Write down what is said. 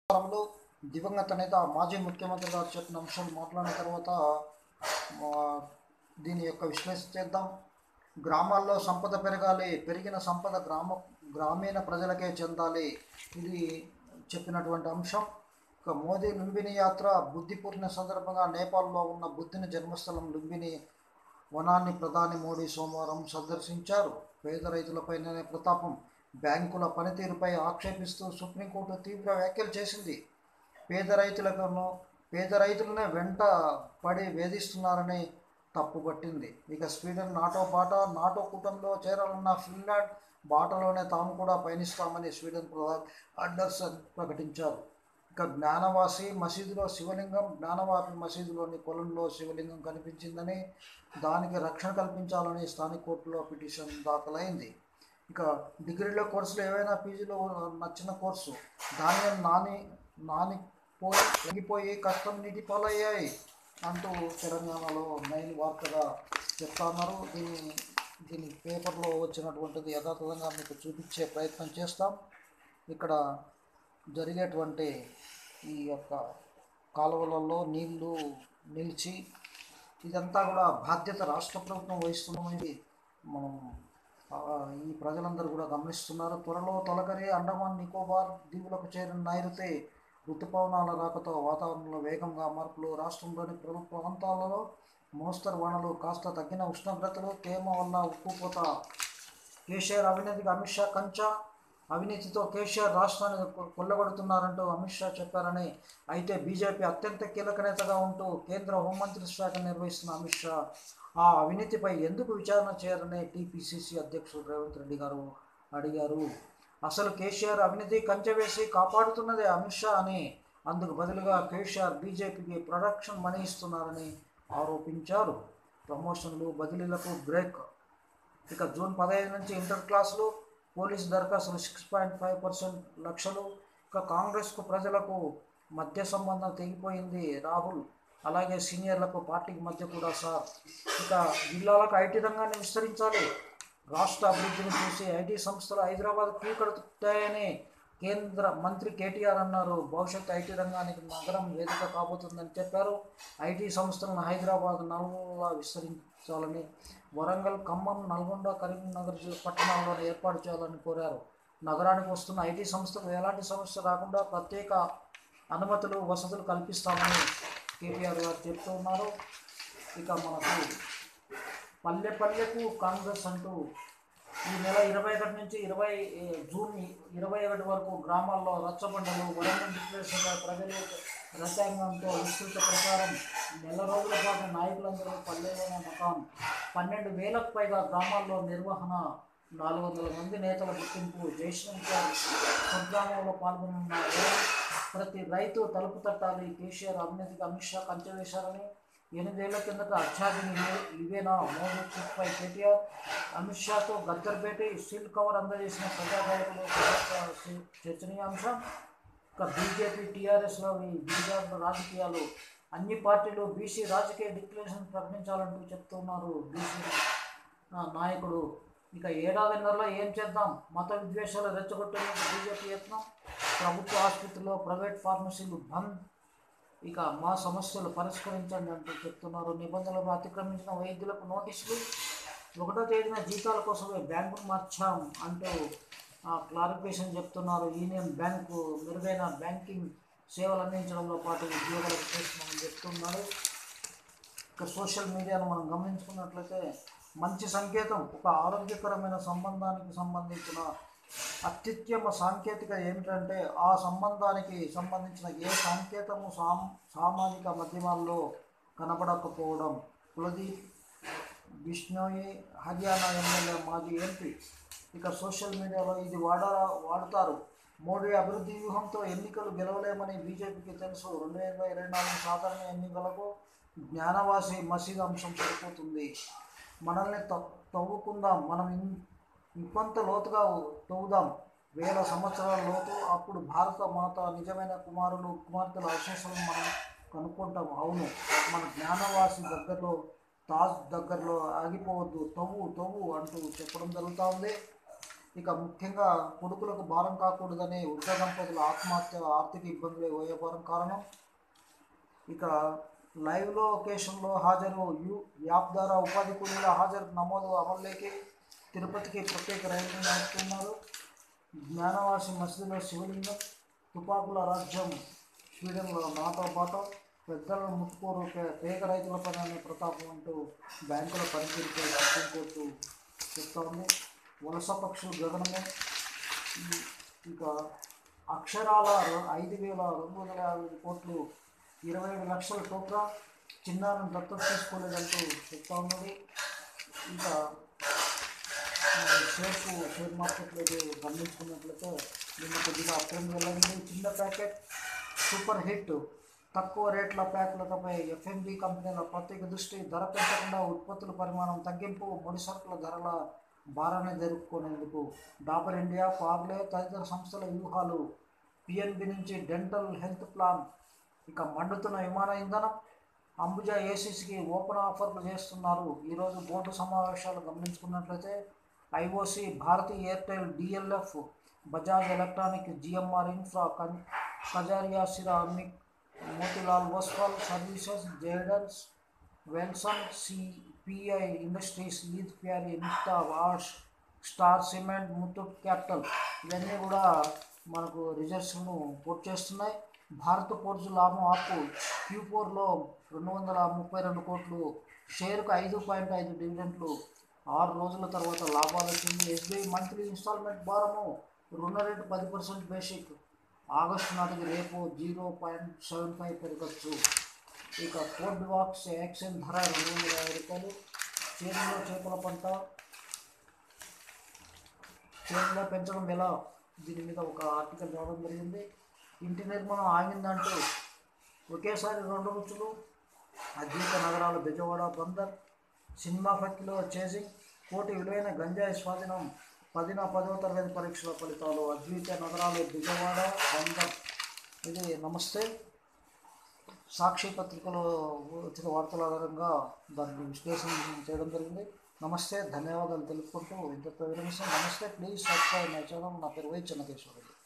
వారంలో దివంగత నేత మాజీ ముఖ్యమంత్రి గారు చెప్పిన అంశాలు మాట్లాడిన తర్వాత దీని యొక్క విశ్లేషణ చేద్దాం. గ్రామాల్లో సంపద పెరగాలి, పెరిగిన సంపద గ్రామీణ ప్రజలకే చెందాలి, ఇది చెప్పినటువంటి అంశం. ఇక మోదీ లుంబిని యాత్ర బుద్ధి పూర్ణ సందర్భంగా నేపాల్లో ఉన్న బుద్ధుని జన్మస్థలం లుంబిని వనాన్ని ప్రధాని మోడీ సోమవారం సందర్శించారు. పేద రైతులపైనే ప్రతాపం, బ్యాంకుల పనితీరుపై ఆక్షేపిస్తూ సుప్రీంకోర్టు తీవ్ర వ్యాఖ్యలు చేసింది. పేద రైతులనే వెంట పడి వేధిస్తున్నారని తప్పుపట్టింది. ఇక స్వీడన్ నాటో కూటమిలో చేరాలన్న ఫిన్లాండ్ బాటలోనే తాము కూడా పయనిస్తామని స్వీడన్ ప్రధాని అండర్సన్ ప్రకటించారు. ఇక జ్ఞానవాపి మసీదులోని కొలంలో శివలింగం కనిపించిందని, దానికి రక్షణ కల్పించాలని స్థానిక కోర్టులో పిటిషన్ దాఖలైంది. ఇక డిగ్రీలో కోర్సులు ఏవైనా పీజీలో నచ్చిన కోర్సు ధాన్యం నానిపోయి కష్టం నీటి పాలయ్యాయి అంటూ తెలంగాణలో మెయిన్ వార్తగా చెప్తా ఉన్నారు. దీని పేపర్లో వచ్చినటువంటిది యథాతథంగా మీకు చూపించే ప్రయత్నం చేస్తాం. ఇక్కడ జరిగేటువంటి ఈ యొక్క కాలువలలో నీళ్లు నిలిచి ఇదంతా కూడా బాధ్యత రాష్ట్ర ప్రభుత్వం వహిస్తుందని మనం ఈ ప్రజలందరూ కూడా గమనిస్తున్నారు. త్వరలో తొలకరి అండమాన్ నికోబార్ దీవులకు చేరిన నైరుతి ఋతుపవనాల రాకతో వాతావరణంలో వేగంగా మార్పులు. రాష్ట్రంలోని ప్రముఖ ప్రాంతాలలో మోస్తరు వానలు, కాస్త తగ్గిన ఉష్ణోగ్రతలు, తేమ వల్ల ఉక్కుపోత. కేసీఆర్ అవినీతికి అమిత్ షా కంచా. అవినీతితో కేసీఆర్ రాష్ట్రాన్ని కొల్లగొడుతున్నారంటూ అమిత్ షా చెప్పారని, అయితే బీజేపీ అత్యంత కీలక నేతగా ఉంటూ కేంద్ర హోంమంత్రి శాఖ నిర్వహిస్తున్న అమిత్ షా ఆ అవినీతిపై ఎందుకు విచారణ చేయరని టీపీసీసీ అధ్యక్షుడు రేవంత్ రెడ్డి గారు అడిగారు. అసలు కేసీఆర్ అవినీతి కంచె వేసి కాపాడుతున్నదే అమిత్ షా అని, అందుకు బదులుగా కేసీఆర్ బీజేపీకి ప్రొడక్షన్ మనీ ఇస్తున్నారని ఆరోపించారు. ప్రమోషన్లు, బదిలీలకు బ్రేక్. ఇక జూన్ 15 నుంచి ఇంటర్ క్లాసులు, పోలీసు దరఖాస్తులు 6.5% లక్షలు. ఇక కాంగ్రెస్కు ప్రజలకు మధ్య సంబంధం తెగిపోయింది రాహుల్, అలాగే సీనియర్లకు పార్టీకి మధ్య కూడా సార్. ఇక జిల్లాలకు ఐటీ రంగాన్ని విస్తరించాలి. రాష్ట్ర అభివృద్ధిని చూసి ఐటీ సంస్థలు హైదరాబాద్ కీకడుతాయని కేంద్ర మంత్రి కేటీఆర్ అన్నారు. భవిష్యత్ ఐటీ రంగానికి నగరం వేదిక కాబోతుందని చెప్పారు. ఐటీ సంస్థలను హైదరాబాద్ నలుమూలలా విస్తరించాలని, వరంగల్, ఖమ్మం, నల్గొండ, కరీంనగర్ పట్టణాల్లో ఏర్పాటు చేయాలని కోరారు. నగరానికి వస్తున్న ఐటీ సంస్థకు ఎలాంటి సమస్య రాకుండా ప్రత్యేక అనుమతులు, వసతులు కల్పిస్తామని కేటీఆర్ గారు చెప్తూ ఉన్నారు. ఇక మనకు పల్లె పల్లెకు కాంగ్రెస్ అంటూ ఈ నెల 21 నుంచి జూన్ 21 వరకు గ్రామాల్లో రచ్చబండలు, వరంగల్ డిక్లరేషన్ల ప్రజలు రసాయనంతో విస్తృత ప్రచారం. నెల రోజుల పాటు నాయకులందరూ పల్లెల్లోనే మకాం. 12,000కు పైగా గ్రామాల్లో నిర్వహణ. 400 మంది నేతల గుర్తింపు. జయశంకర్ స్వగ్రామంలో పాల్గొన్న ప్రతి రైతు తలుపు తట్టాలి. కేసీఆర్ అవినీతికి అమిత్ షా కంచె వేశారని, 8 ఏళ్ల కిందట అత్యాధిని ఇవేనా మోదీ ట్రిప్పై కేటీఆర్. అమిత్ షాతో గద్దర్ భేటీ, స్టీల్ కవర్ అందజేసిన ప్రజాగాయకులు చర్చనీయాంశం. ఇక బీజేపీ టీఆర్ఎస్లో ఈ దిగజారుల రాజకీయాలు. అన్ని పార్టీలు బీసీ రాజకీయ డిక్లరేషన్ ప్రకటించాలంటూ చెప్తున్నారు బీసీ నాయకుడు. ఇక ఏడాదిన్నరలో ఏం చేద్దాం, మత విద్వేషాలు రెచ్చగొట్టేందుకు బీజేపీ యత్నం. ప్రభుత్వ ఆసుపత్రిలో ప్రైవేట్ ఫార్మసీలు బంద్. ఇక మా సమస్యలు పరిష్కరించండి అంటూ చెప్తున్నారు. నిబంధనలను అతిక్రమించిన వైద్యులకు నోటీసులు. 1వ తేదీన జీతాల కోసమే బ్యాంకును మార్చాం అంటూ క్లారిఫికేషన్ చెప్తున్నారు. యూనియన్ బ్యాంకు మెరుగైన బ్యాంకింగ్ సేవలు అందించడంలో పాటు ఉద్యోగాలకు చేస్తున్నామని చెప్తున్నారు. ఇక సోషల్ మీడియాను మనం గమనించుకున్నట్లయితే మంచి సంకేతం. ఒక ఆరోగ్యకరమైన సంబంధానికి సంబంధించిన అత్యుత్తమ సాంకేతిక ఏమిటంటే, ఆ సంబంధానికి సంబంధించిన ఏ సంకేతము సామాజిక మాధ్యమాల్లో కనబడకపోవడం. కులదీప్ బిష్ణోయి, హర్యానా ఎమ్మెల్యే, మాజీ ఎంపీ. ఇక సోషల్ మీడియాలో ఇది వాడుతారు. మోడీ అభివృద్ధి వ్యూహంతో ఎన్నికలు గెలవలేమని బీజేపీకి తెలుసు. 2024 సాధారణ ఎన్నికలకు జ్ఞానవాసి మసీదు అంశం సరిపోతుంది. మనల్ని తవ్వుకుందాం, మనం ఇంకొంత లోతుగా తవ్వుదాం. 1000 సంవత్సరాల లోతు. అప్పుడు భారత మాత నిజమైన కుమార్తెల అవశేషాలను మనం కనుక్కుంటాం. అవును, మన జ్ఞానవాసి దగ్గరలో, తాజ్ దగ్గరలో ఆగిపోవద్దు, తవ్వు అంటూ చెప్పడం జరుగుతూ ఉంది. ఇక ముఖ్యంగా కొడుకులకు భారం కాకూడదని వృద్ధ దంపతుల ఆత్మహత్య ఆర్థిక ఇబ్బందులు వ్యవహారం కారణం. ఇక లైవ్ లొకేషన్లో హాజరు యాప్ ద్వారా ఉపాధి కూలీల హాజరు నమోదు అమల్లోకి. తిరుపతికి ప్రత్యేక రైలు నడుపుతున్నారు. జ్ఞానవాసి మసీదులో శివలింగం. తుపాకుల రాజ్యం స్వీడన్లో నాతో పాటు. పెద్దలను ముట్టుకోరు పేద రైతుల పని అనే ప్రతాపం అంటూ బ్యాంకుల పనితీరుపై సుప్రీంకోర్టు చెప్తా ఉంది. వలస పక్షులు గగనమే. ఇక అక్షరాల 5,250 కోట్లు 27 లక్షల టోక్రా. చిన్నారులను దత్తత తీసుకోలేదంటూ చెప్తా ఉన్నది. ఇంకా షేర్ మార్కెట్లోకి గమనించుకున్నట్లయితే నిన్న కొద్దిగా అప్రెండ్ వెళ్ళింది. చిన్న ప్యాకెట్ సూపర్ హిట్. తక్కువ రేట్ల ప్యాకులపై ఎఫ్ఎండి కంపెనీల ప్రత్యేక దృష్టి. ధర పెంచకుండా ఉత్పత్తుల పరిమాణం తగ్గింపు. ముడి సరుకుల ధరల భారాన్ని జరుపుకునేందుకు డాబర్ ఇండియా, పార్లే తదితర సంస్థల వ్యూహాలు. పిఎన్బి నుంచి డెంటల్ హెల్త్ ప్లాన్. ఇక మండుతున్న విమాన ఇంధనం. అంబుజా ఏసీసీకి ఓపెన్ ఆఫర్లు చేస్తున్నారు. ఈరోజు బోర్డు సమావేశాలు గమనించుకున్నట్లయితే IOC, Bharti Airtel, DLF, Bajaj electronic, GMR infra, Kajaria ceramic, Motilal Oswal services, జైడన్స్, వెల్సన్, సిపిఐ ఇండస్ట్రీస్, ఈద్ ప్యారీ, నిఫ్తా, వాష్, స్టార్ సిమెంట్, ముత్తూట్ క్యాపిటల్ ఇవన్నీ కూడా మనకు రిజల్ట్స్ను పోర్ట్ చేస్తున్నాయి. భారత్ ఫోర్జ్ లాభం అప్పు. Q4లో 232 కోట్లు. షేరుకు 5.5 డివిడెంట్లు. 6 రోజుల తర్వాత లాభాలు వచ్చింది. ఎస్బీఐ మంత్లీ ఇన్స్టాల్మెంట్ భారము రుణ రేటు 10% బేసిక్. ఆగస్టు నాటికి రేపు 0.75 పెరగచ్చు. ఇక కోడ్ వాక్స్ యాక్షన్ ధర 250 రూపాయలు. చేనులో చేపల పంట చేనులో పెంచడం ఎలా, దీని మీద ఒక ఆర్టికల్ రావడం జరిగింది. ఇంటి నిర్మాణం ఆగిందంటూ ఒకేసారి 2 రుచులు. అద్వైత నగరాలు బెజవాడ, బందర్. సినిమా ఫ్యాక్టరీలో చేజింగ్. కోటి విలువైన గంజాయి స్వాధీనం. 10వ తరగతి పరీక్షల ఫలితాలు. అద్వైత నగరాలు బెజవాడ, బందర్. ఇది నమస్తే సాక్షి పత్రికలో వచ్చిన వార్తల ఆధారంగా దాన్ని విశ్లేషణ చేయడం జరిగింది. నమస్తే, ధన్యవాదాలు తెలుపుకుంటూ ఇంతతో విరమిస్తాం. నమస్తే, ప్లీజ్ సబ్స్క్రైబ్ మై ఛానల్. నా పేరు వై చెన్నకేశ్వర రెడ్డి.